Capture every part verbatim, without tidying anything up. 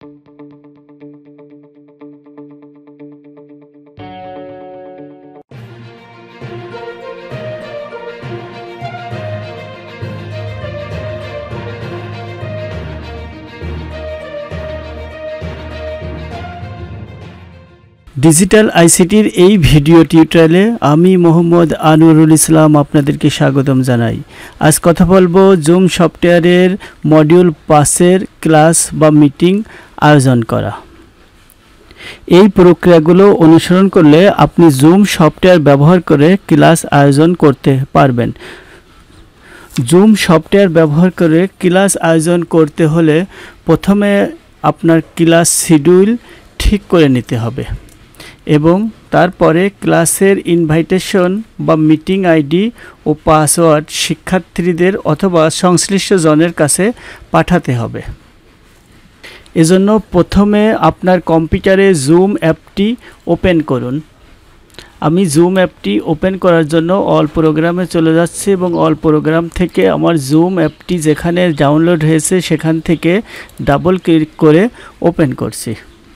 Digital আইসিটির এই video টিউটোরিয়ালে আমি মোহাম্মদ আনোয়ারুল ইসলাম আপনাদেরকে স্বাগতম জানাই। আজ কথা বলবো জুম সফটওয়্যারের মডিউল পাঁচের ক্লাস বা মিটিং আয়োজন করা। এই প্রক্রিয়াগুলো অনুসরণ করলে আপনি জুম সফটওয়্যার ব্যবহার করে ক্লাস আয়োজন করতে পারবেন। জুম সফটওয়্যার ব্যবহার করে ক্লাস আয়োজন করতে হলে প্রথমে আপনার ক্লাস শিডিউল ঠিক করে নিতে হবে এবং তারপরে ক্লাসের ইনভাইটেশন বা মিটিং আইডি ও পাসওয়ার্ড শিক্ষার্থীদের অথবা সংশ্লিষ্ট জনের কাছে পাঠাতে হবে। এজন্য প্রথমে আপনার কম্পিউটারে জুম অ্যাপটি ওপেন করুন। আমি জুম অ্যাপটি ওপেন করার জন্য অল প্রোগ্রামে চলে যাচ্ছি এবং অল প্রোগ্রাম থেকে আমার জুম অ্যাপটি যেখানে ডাউনলোড হয়েছে সেখান থেকে ডাবল ক্লিক করে ওপেন করছি।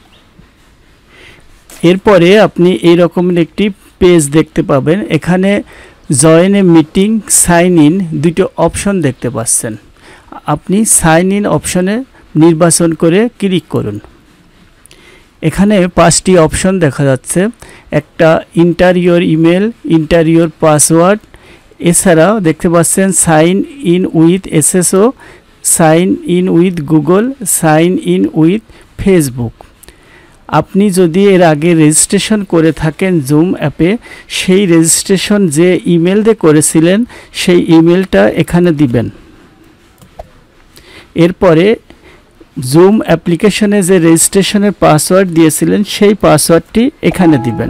এরপরে আপনি এই রকমের একটি পেজ দেখতে পাবেন। এখানে join a meeting, sign in দুটো অপশন দেখতে পাচ্ছেন। আপনি সাইন ইন অপশনে নির্বাচন করে ক্লিক করুন। এখানে পাঁচটি অপশন দেখা যাচ্ছে। একটা ইন্টারিয়র ইমেল, ইন্টারিয়র পাসওয়ার্ড, এছাড়াও দেখতে পাচ্ছেন sign in with SSO, sign in with Google, sign in with Facebook. আপনি যদি এর আগে রেজিস্ট্রেশন করে থাকেন জুম অ্যাপে, সেই রেজিস্ট্রেশন যে ইমেল দিয়ে করেছিলেন সেই ইমেলটা এখানে দিবেন। এরপরে জুম অ্যাপ্লিকেশনে যে রেজিস্ট্রেশনের পাসওয়ার্ড দিয়েছিলেন সেই পাসওয়ার্ডটি এখানে দিবেন।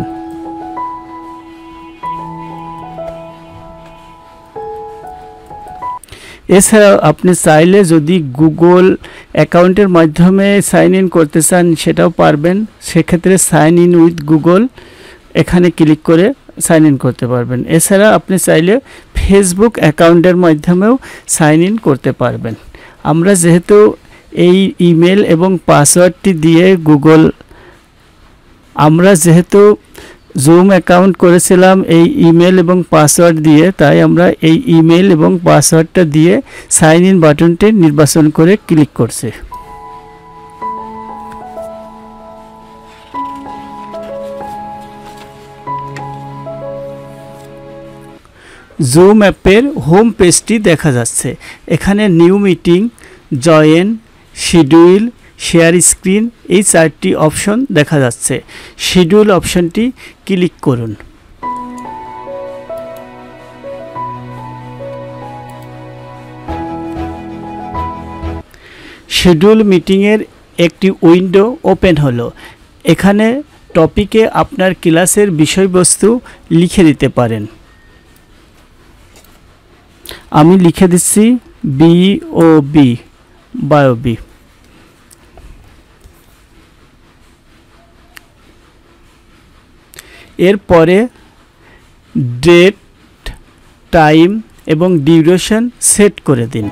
এছাড়াও আপনি চাইলে যদি গুগল অ্যাকাউন্টের মাধ্যমে সাইন ইন করতে চান সেটাও পারবেন। সেক্ষেত্রে সাইন ইন উইথ গুগল এখানে ক্লিক করে সাইন ইন করতে পারবেন। এছাড়া আপনি চাইলে ফেসবুক অ্যাকাউন্টের মাধ্যমেও সাইন ইন করতে পারবেন। আমরা যেহেতু এই ইমেল এবং পাসওয়ার্ডটি দিয়ে গুগল আমরা যেহেতু জুম অ্যাকাউন্ট করেছিলাম এই ইমেল এবং পাসওয়ার্ড দিয়ে, তাই আমরা এই ইমেল এবং পাসওয়ার্ডটা দিয়ে সাইন ইন বাটনটি নির্বাচন করে ক্লিক করছি। জুম অ্যাপের হোম পেজটি দেখা যাচ্ছে। এখানে new meeting, join, schedule, share screen এই চারটি অপশন দেখা যাচ্ছে। শিডিউল অপশনটি ক্লিক করুন। শিডিউল মিটিংয়ের একটি উইন্ডো ওপেন হলো। এখানে টপিকে আপনার ক্লাসের বিষয়বস্তু লিখে দিতে পারেন। আমি লিখে দিচ্ছি বিওবি, বায়োবি। এরপরে ডেট, টাইম এবং ডিউরেশন সেট করে দিন।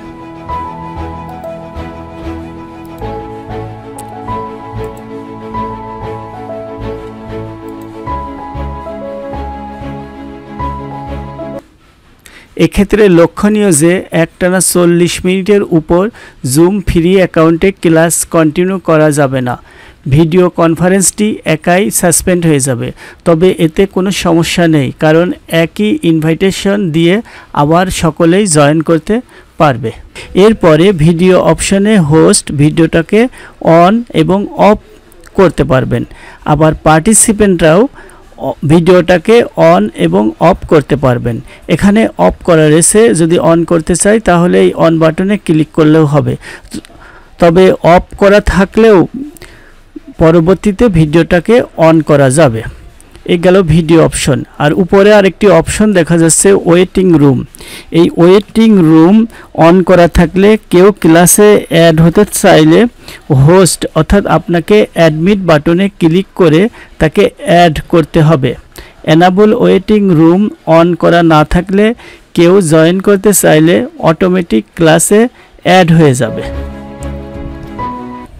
এক্ষেত্রে লক্ষণীয় যে একটানা চল্লিশ মিনিটের উপর জুম ফ্রি অ্যাকাউন্টে ক্লাস কন্টিনিউ করা যাবে না। ভিডিও কনফারেন্সটি একাই সাসপেন্ড হয়ে যাবে। তবে এতে কোনো সমস্যা নেই, কারণ একই ইনভাইটেশন দিয়ে আবার সকলেই জয়েন করতে পারবে। এরপরে ভিডিও অপশনে হোস্ট ভিডিওটাকে অন এবং অফ করতে পারবেন। আবার পার্টিসিপেন্টরাও ভিডিওটাকে অন এবং অফ করতে পারবেন। এখানে অফ করা রয়েছে, যদি অন করতে চাই তাহলে এই অন বাটনে ক্লিক করলেও হবে। তবে অফ করা থাকলেও পরবর্তীতে ভিডিওটাকে অন করা যাবে। এই গেল ভিডিও অপশন। আর উপরে আরেকটি অপশন দেখা যাচ্ছে ওয়েটিং রুম। এই ওয়েটিং রুম অন করা থাকলে কেউ ক্লাসে অ্যাড হতে চাইলে হোস্ট অর্থাৎ আপনাকে অ্যাডমিট বাটনে ক্লিক করে তাকে অ্যাড করতে হবে। এনাবল ওয়েটিং রুম অন করা না থাকলে কেউ জয়েন করতে চাইলে অটোমেটিক ক্লাসে অ্যাড হয়ে যাবে।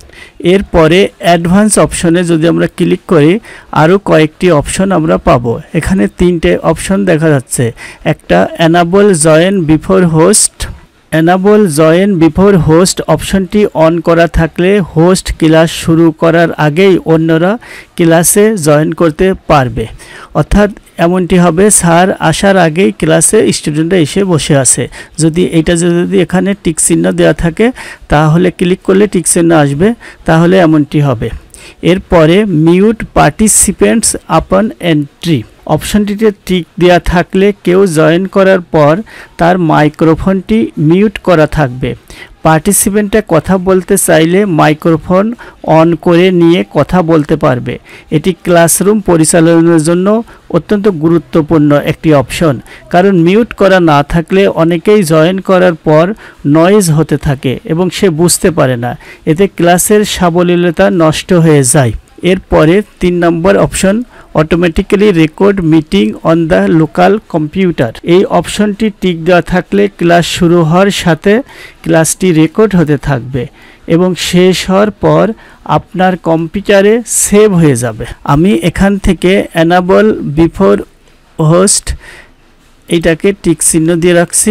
এরপরে অ্যাডভান্স অপশনে যদি আমরা ক্লিক করি আরও কয়েকটি অপশন আমরা পাবো। এখানে তিনটে অপশন দেখা যাচ্ছে। একটা enable join before host. Enable join before host অপশনটি অন করা থাকলে হোস্ট ক্লাস শুরু করার আগেই অন্যরা ক্লাসে জয়েন করতে পারবে। অর্থাৎ এমনটি হবে স্যার আসার আগেই ক্লাসে স্টুডেন্টরা এসে বসে আছে। যদি এটা যদি এখানে টিক চিহ্ন দেওয়া থাকে তাহলে ক্লিক করলে টিক চিহ্ন আসবে, তাহলে এমনটি হবে। এরপরে মিউট পার্টিসিপেন্টস আপন এন্ট্রি অপশনটিতে টিক দেওয়া থাকলে কেউ জয়েন করার পর তার মাইক্রোফোনটি মিউট করা থাকবে। পার্টিসিপেন্টে কথা বলতে চাইলে মাইক্রোফোন অন করে নিয়ে কথা বলতে পারবে। এটি ক্লাসরুম পরিচালনার জন্য অত্যন্ত গুরুত্বপূর্ণ একটি অপশন, কারণ মিউট করা না থাকলে অনেকেই জয়েন করার পর নয়েজ হতে থাকে এবং সে বুঝতে পারে না, এতে ক্লাসের সাবলীলতা নষ্ট হয়ে যায়। এরপরে তিন number option automatically record meeting on the local computer. এই অপশনটি টিক দেওয়া থাকলে ক্লাস শুরু হওয়ার সাথে ক্লাসটি রেকর্ড হতে থাকবে এবং শেষ হওয়ার পর আপনার কম্পিউটারে সেভ হয়ে যাবে। আমি এখান থেকে এনাবল বিফোর হোস্ট এইটাকে টিক চিহ্ন দিয়ে রাখছি,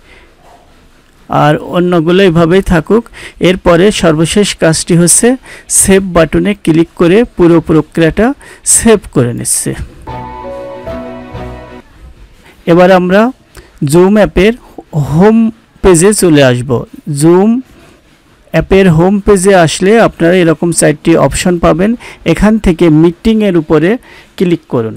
আর অন্যগুলো এইভাবেই থাকুক। এরপরে সর্বশেষ কাজটি হচ্ছে সেভ বাটনে ক্লিক করে পুরো প্রক্রিয়াটা সেভ করে নিচ্ছে। এবার আমরা জুম অ্যাপের হোম পেজে চলে আসব। জুম অ্যাপের হোম পেজে আসলে আপনারা এরকম চারটি অপশন পাবেন। এখান থেকে মিটিংয়ের উপরে ক্লিক করুন।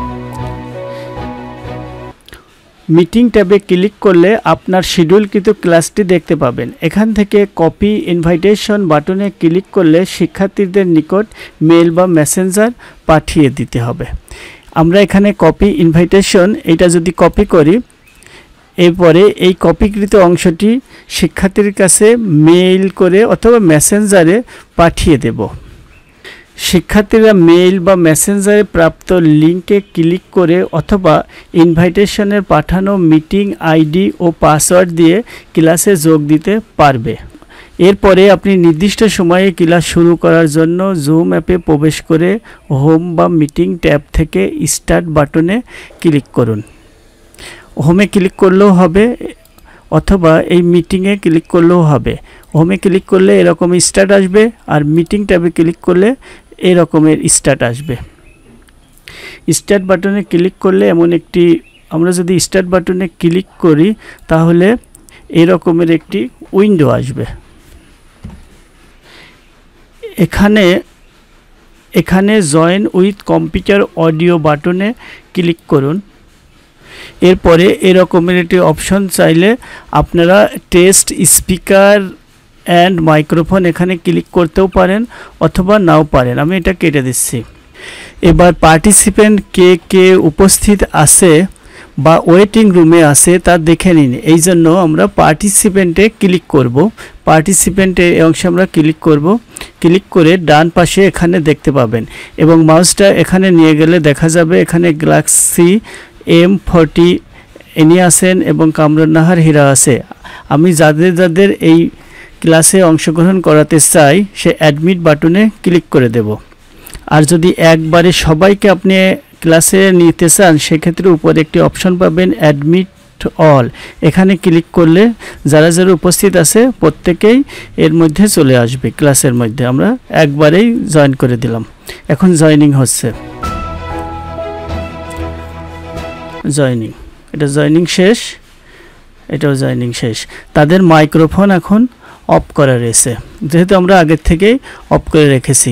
মিটিং ট্যাবে ক্লিক করলে আপনার শিডিউলকৃত ক্লাসটি দেখতে পাবেন। এখান থেকে কপি ইনভাইটেশন বাটনে ক্লিক করলে শিক্ষার্থীদের নিকট মেল বা মেসেঞ্জার পাঠিয়ে দিতে হবে। আমরা এখানে কপি ইনভাইটেশন এটা যদি কপি করি, এরপরে এই কপিকৃত অংশটি শিক্ষার্থীর কাছে মেইল করে অথবা মেসেঞ্জারে পাঠিয়ে দেব। শিক্ষার্থীরা মেইল বা মেসেঞ্জারে প্রাপ্ত লিঙ্কে ক্লিক করে অথবা ইনভাইটেশনের পাঠানো মিটিং আইডি ও পাসওয়ার্ড দিয়ে ক্লাসে যোগ দিতে পারবে। এরপরে আপনি নির্দিষ্ট সময়ে ক্লাস শুরু করার জন্য জুম অ্যাপে প্রবেশ করে হোম বা মিটিং ট্যাব থেকে স্টার্ট বাটনে ক্লিক করুন। হোমে ক্লিক করলেও হবে অথবা এই মিটিংয়ে ক্লিক করলেও হবে। হোমে ক্লিক করলে এরকম স্টার্ট আসবে, আর মিটিং ট্যাবে ক্লিক করলে এরকমের স্টার্ট আসবে। স্টার্ট বাটনে ক্লিক করলে এমন একটি, আমরা যদি স্টার্ট বাটনে ক্লিক করি তাহলে এরকমের একটি উইন্ডো আসবে। এখানে এখানে জয়েন উইথ কম্পিউটার অডিও বাটনে ক্লিক করুন। এরপরে এরকমের একটি অপশন চাইলে আপনারা টেস্ট স্পিকার অ্যান্ড মাইক্রোফোন এখানে ক্লিক করতেও পারেন অথবা নাও পারেন। আমি এটা কেটে দিচ্ছি। এবার পার্টিসিপেন্ট কে কে উপস্থিত আছে বা ওয়েটিং রুমে আছে তা দেখে নিন। এই জন্য আমরা পার্টিসিপেন্টে ক্লিক করব। পার্টিসিপেন্টে এই অংশে আমরা ক্লিক করব। ক্লিক করে ডান পাশে এখানে দেখতে পাবেন এবং মাউসটা এখানে নিয়ে গেলে দেখা যাবে এখানে গ্যালাক্সি এম ফোরটি এনি আছেন এবং কামরান্নাহার হীরা আছে। আমি যাদের যাদের এই ক্লাসে অংশগ্রহণ করাতে চাই সে অ্যাডমিট বাটনে ক্লিক করে দেব। আর যদি একবারে সবাইকে আপনি ক্লাসে নিতে চান সেক্ষেত্রে উপরে একটি অপশন পাবেন অ্যাডমিট অল। এখানে ক্লিক করলে যারা যারা উপস্থিত আছে প্রত্যেকেই এর মধ্যে চলে আসবে ক্লাসের মধ্যে। আমরা একবারেই জয়েন করে দিলাম। এখন জয়েনিং হচ্ছে, জয়েনিং এটা জয়েনিং শেষ, এটাও জয়েনিং শেষ। তাদের মাইক্রোফোন এখন অফ করা রয়েছে, যেহেতু আমরা আগের থেকেই অফ করে রেখেছি।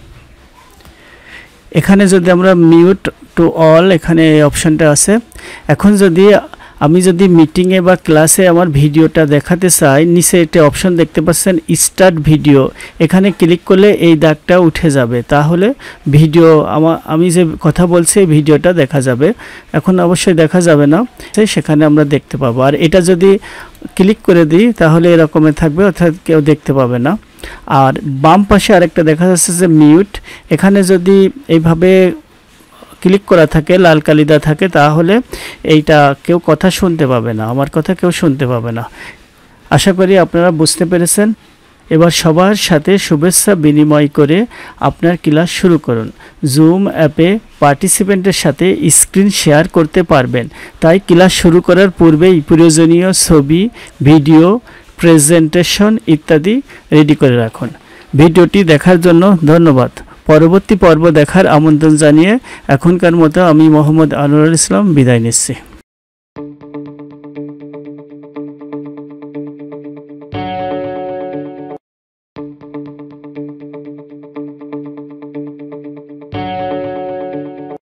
এখানে যদি আমরা মিউট টু অল এখানে এই অপশনটা আছে। এখন যদি আমি যদি মিটিংয়ে বা ক্লাসে আমার ভিডিওটা দেখাতে চাই, নিচে একটা অপশন দেখতে পাচ্ছেন স্টার্ট ভিডিও, এখানে ক্লিক করলে এই দাগটা উঠে যাবে, তাহলে ভিডিও আমার আমি যে কথা বলছি এই ভিডিওটা দেখা যাবে। এখন অবশ্যই দেখা যাবে না, সেখানে আমরা দেখতে পাবো। আর এটা যদি ক্লিক করে দিই তাহলে এরকমের থাকবে, অর্থাৎ কেউ দেখতে পাবে না। আর বাম পাশে আরেকটা দেখা যাচ্ছে যে মিউট, এখানে যদি এইভাবে ক্লিক করা থাকে লাল কালিদা থাকে তাহলে এইটা কেউ কথা শুনতে পাবে না, আমার কথা কেউ শুনতে পাবে না। আশা করি আপনারা বুঝতে পেরেছেন। এবার সবার সাথে শুভেচ্ছা বিনিময় করে আপনার ক্লাস শুরু করুন। জুম অ্যাপে পার্টিসিপেন্টের সাথে স্ক্রিন শেয়ার করতে পারবেন, তাই ক্লাস শুরু করার পূর্বেই প্রয়োজনীয় ছবি, ভিডিও, প্রেজেন্টেশন ইত্যাদি রেডি করে রাখুন। ভিডিওটি দেখার জন্য ধন্যবাদ। পরবর্তী পর্ব দেখার আমন্ত্রণ জানিয়ে এখনকার মতো আমি মোহাম্মদ আনোয়ারুল ইসলাম বিদায় নিচ্ছি।